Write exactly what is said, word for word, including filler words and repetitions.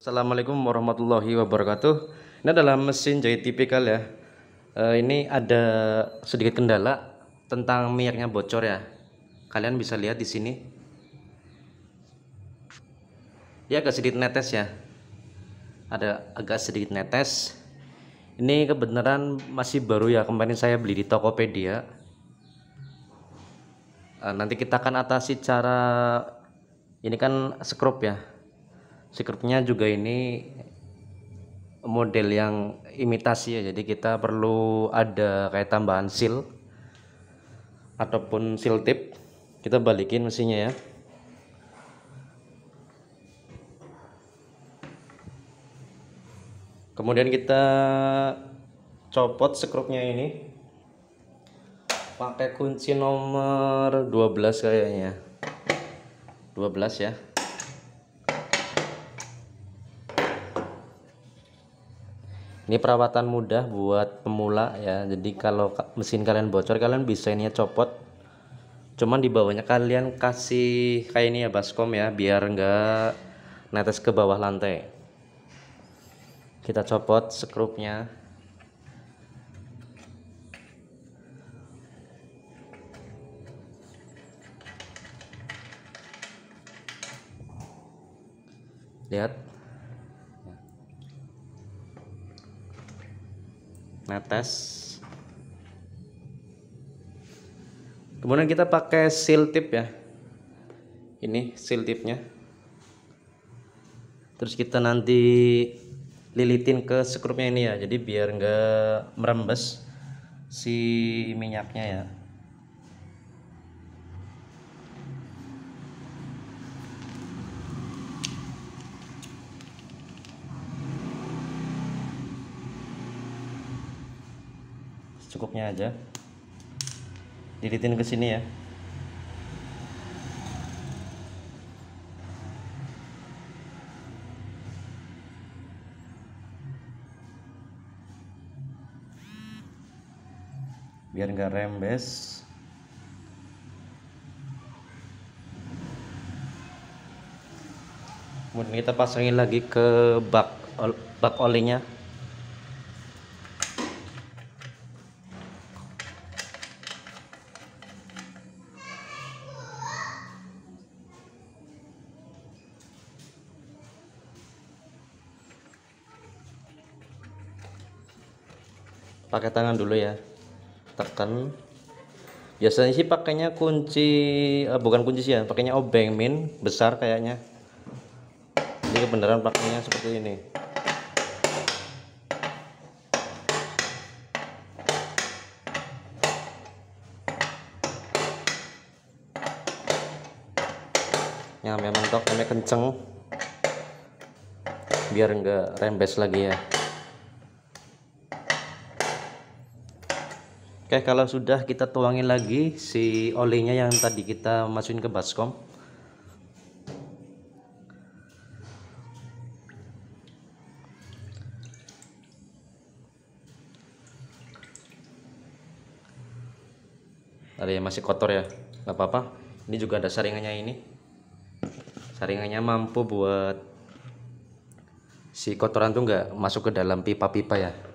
Assalamualaikum warahmatullahi wabarakatuh. Ini adalah mesin jahit tipikal ya. E, ini ada sedikit kendala tentang minyaknya bocor ya. Kalian bisa lihat di sini. Dia agak sedikit netes ya. Ada agak sedikit netes. Ini kebenaran masih baru ya. Kemarin saya beli di Tokopedia. E, nanti kita akan atasi cara ini kan skrup ya. Skrupnya juga ini model yang imitasi ya, jadi kita perlu ada kayak tambahan seal ataupun seal tip. Kita balikin mesinnya ya. Kemudian kita copot skrupnya ini pakai kunci nomor dua belas kayaknya, dua belas ya. Ini perawatan mudah buat pemula ya. Jadi kalau mesin kalian bocor, kalian bisa ini ya copot. Cuman di bawahnya kalian kasih kayak ini ya baskom ya, biar enggak netes ke bawah lantai. Kita copot skrupnya. Lihat. Netes. Kemudian kita pakai seal tip ya, ini seal tipnya. Terus kita nanti lilitin ke skrupnya ini ya, jadi biar enggak merembes si minyaknya ya. Cukupnya aja, lilitin ke sini ya. Biar enggak rembes. Kemudian kita pasangin lagi ke bak bak olinya. Pakai tangan dulu ya, tekan. Biasanya sih pakainya kunci eh, bukan kunci sih ya, pakainya obeng min besar kayaknya. Jadi kebenaran pakainya seperti ini. Nyampe mentok, nyampe kenceng, biar enggak rembes lagi ya. Oke, kalau sudah kita tuangin lagi si olinya yang tadi kita masukin ke baskom. Ada yang masih kotor ya, nggak apa-apa. Ini juga ada saringannya ini. Saringannya mampu buat si kotoran tuh nggak masuk ke dalam pipa-pipa ya.